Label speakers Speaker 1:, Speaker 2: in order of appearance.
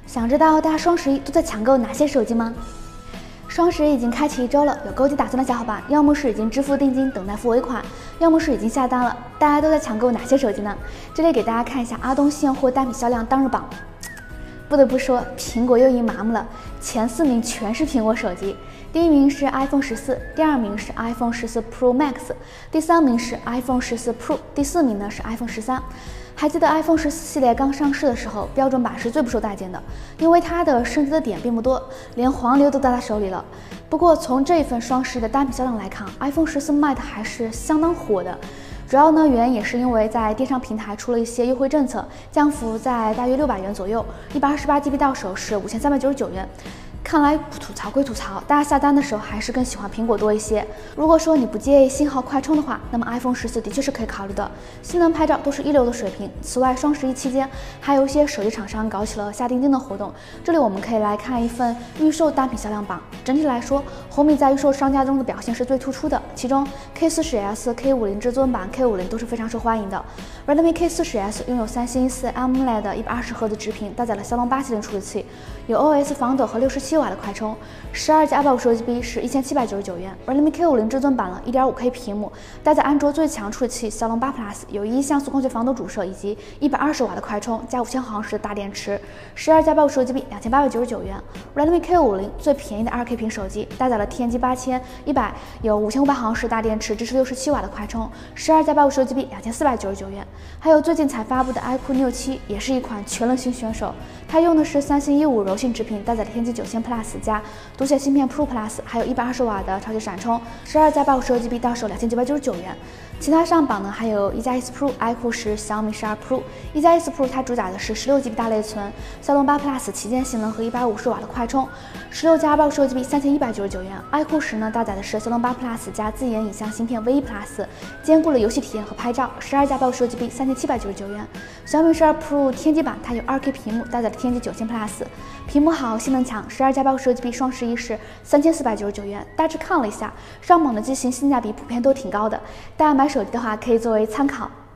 Speaker 1: 想知道大家双11都在抢购哪些手机吗？双11已经开启1周了，有购机打算的小伙伴，要么是已经支付定金等待付尾款，要么是已经下单了。大家都在抢购哪些手机呢？这里给大家看一下阿东现货单品销量当日榜。不得不说，苹果又赢麻木了，前4名全是苹果手机。第1名是 iPhone 14，第2名是 iPhone 14 Pro Max， 第3名是 iPhone 14 Pro， 第4名呢是 iPhone 13。还记得 iPhone 14系列刚上市的时候，标准版是最不受待见的，因为它的升级的点并不多，连黄牛都在它手里了。不过从这一份双11的单品销量来看 ，iPhone 14卖的还是相当火的。主要呢，原因也是因为在电商平台出了一些优惠政策，降幅在大约600元左右，128GB 到手是5399元。看来吐槽归吐槽，大家下单的时候还是更喜欢苹果多一些。如果说你不介意信号快充的话，那么 iPhone 14的确是可以考虑的，性能拍照都是一流的水平。此外，双11期间还有一些手机厂商搞起了下定金的活动。这里我们可以来看一份预售单品销量榜。整体来说，红米在预售商家中的表现是最突出的，其中 K40S、K50 至尊版、K50都是非常受欢迎的。Redmi K40S 拥有3星4 AMOLED 120赫兹直屏，搭载了骁龙8系列处理器，有 OS 防抖和67瓦的快充，12+256GB 是1799元。Redmi K50 至尊版了 1.5K 屏幕，搭载安卓最强处理器骁龙8 Plus， 有1像素光学防抖主摄以及120瓦的快充加5000毫安时的大电池，12+256GB 2899元。Redmi K50 最便宜的2K 屏手机，搭载了天玑8100，有5500毫安时大电池，支持67瓦的快充，12+256GB 2499元。还有最近才发布的 iQOO Neo 7，也是一款全能型选手，它用的是3星15柔性直屏，搭载了天玑9000 Plus 加独显芯片 Pro Plus， 还有120瓦的超级闪充，12+256GB 到手2999元。其他上榜呢，还有1加1 Pro、iQOO 10、小米12 Pro。1加1 Pro 它主打的是16GB 大内存、骁龙8 Plus 旗舰性能和150瓦的快充，16+256GB 3199元。iQOO 10呢，搭载的是骁龙8 Plus 加自研影像芯片 V1 Plus， 兼顾了游戏体验和拍照，12+256GB 3799元。小米12 Pro 天玑版它有2K 屏幕，搭载了天玑9000 Plus， 屏幕好，性能强，12+256GB 双11是3499元。大致看了一下，上榜的机型性价比普遍都挺高的，大家买手机的话可以作为参考。